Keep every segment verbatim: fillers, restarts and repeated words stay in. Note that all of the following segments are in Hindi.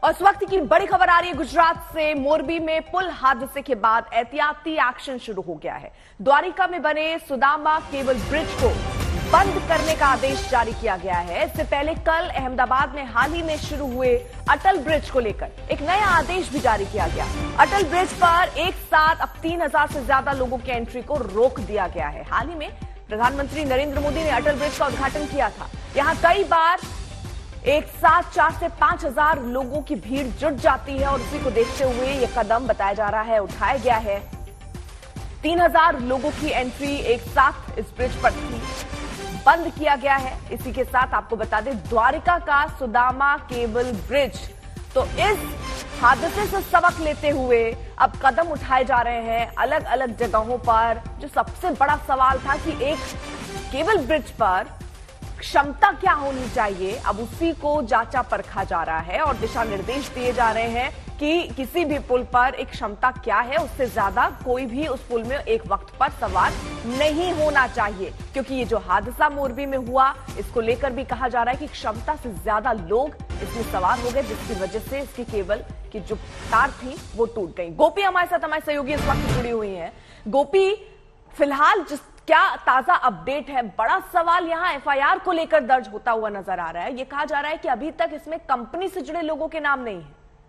और इस वक्त की बड़ी खबर आ रही है गुजरात से। मोरबी में पुल हादसे के बाद एहतियाती एक्शन शुरू हो गया है। द्वारिका में बने सुदामा केबल ब्रिज को बंद करने का आदेश जारी किया गया है। इससे पहले कल अहमदाबाद में हाल ही में शुरू हुए अटल ब्रिज को लेकर एक नया आदेश भी जारी किया गया। अटल ब्रिज पर एक साथ अब तीन हजार से ज्यादा लोगों की एंट्री को रोक दिया गया है। हाल ही में प्रधानमंत्री नरेंद्र मोदी ने अटल ब्रिज का उद्घाटन किया था। यहां कई बार एक साथ चार से पांच हजार लोगों की भीड़ जुट जाती है और उसी को देखते हुए यह कदम बताया जा रहा है उठाया गया है। तीन हजार लोगों की एंट्री एक साथ इस ब्रिज पर थी, बंद किया गया है। इसी के साथ आपको बता दें द्वारिका का सुदामा केबल ब्रिज, तो इस हादसे से सबक लेते हुए अब कदम उठाए जा रहे हैं अलग अलग जगहों पर। जो सबसे बड़ा सवाल था कि एक केबल ब्रिज पर क्षमता क्या होनी चाहिए, अब उसी को जांचा परखा जा रहा है और दिशा निर्देश दिए जा रहे हैं कि किसी भी पुल पर एक क्षमता क्या है, उससे ज्यादा कोई भी उस पुल में एक वक्त पर सवार नहीं होना चाहिए। क्योंकि ये जो हादसा मोरबी में हुआ, इसको लेकर भी कहा जा रहा है कि क्षमता से ज्यादा लोग इसमें सवार हो गए, जिसकी वजह से इसकी केबल की जो तार थी वो टूट गई। गोपी हमारे साथ हमारे सहयोगी इस वक्त जुड़ी हुई है। गोपी, फिलहाल जिस क्या ताजा अपडेट है? बड़ा सवाल यहां एफआईआर को लेकर दर्ज होता हुआ नजर आ रहा है। यह कहा जा रहा है कि अभी तक इसमें कंपनी से जुड़े लोगों के नाम नहीं है।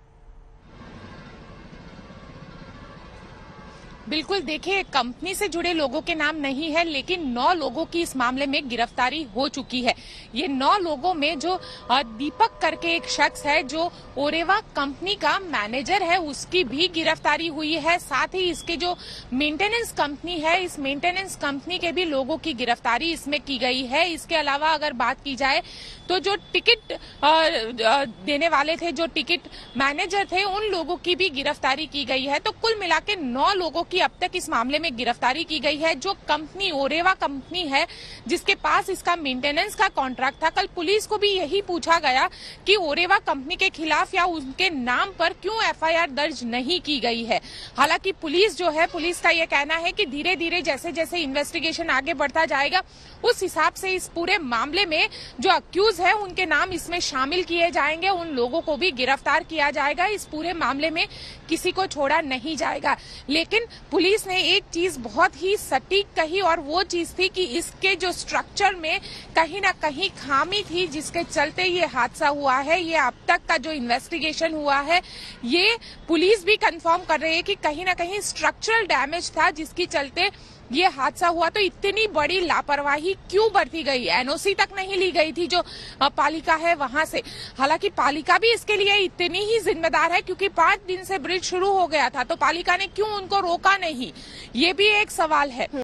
बिल्कुल, देखिए कंपनी से जुड़े लोगों के नाम नहीं है, लेकिन नौ लोगों की इस मामले में गिरफ्तारी हो चुकी है। ये नौ लोगों में जो दीपक करके एक शख्स है जो ओरेवा कंपनी का मैनेजर है, उसकी भी गिरफ्तारी हुई है। साथ ही इसके जो मेंटेनेंस कंपनी है, इस मेंटेनेंस कंपनी के भी लोगों की गिरफ्तारी इसमें की गई है। इसके अलावा अगर बात की जाए तो जो टिकट देने वाले थे, जो टिकट मैनेजर थे, उन लोगों की भी गिरफ्तारी की गई है। तो कुल मिला के नौ लोगों की अब तक इस मामले में गिरफ्तारी की गई है। जो कंपनी ओरेवा कंपनी है, जिसके पास इसका मेंटेनेंस का कॉन्ट्रैक्ट था, कल पुलिस को भी यही पूछा गया कि ओरेवा कंपनी के खिलाफ या उनके नाम पर क्यों एफआईआर दर्ज नहीं की गई है। हालांकि पुलिस जो है, पुलिस का यह कहना है कि धीरे धीरे जैसे जैसे इन्वेस्टिगेशन आगे बढ़ता जाएगा, उस हिसाब से इस पूरे मामले में जो अक्यूज है उनके नाम इसमें शामिल किए जाएंगे, उन लोगों को भी गिरफ्तार किया जाएगा। इस पूरे मामले में किसी को छोड़ा नहीं जाएगा। लेकिन पुलिस ने एक चीज बहुत ही सटीक कही और वो चीज थी कि इसके जो स्ट्रक्चर में कहीं ना कहीं खामी थी, जिसके चलते ये हादसा हुआ है। ये अब तक का जो इन्वेस्टिगेशन हुआ है, ये पुलिस भी कंफर्म कर रही है कि कहीं ना कहीं स्ट्रक्चरल डैमेज था, जिसके चलते ये हादसा हुआ। तो इतनी बड़ी लापरवाही क्यों बरती गई? एनओसी तक नहीं ली गई थी जो पालिका है वहां से। हालांकि पालिका भी इसके लिए इतनी ही जिम्मेदार है, क्योंकि पांच दिन से ब्रिज शुरू हो गया था, तो पालिका ने क्यों उनको रोका नहीं, ये भी एक सवाल है।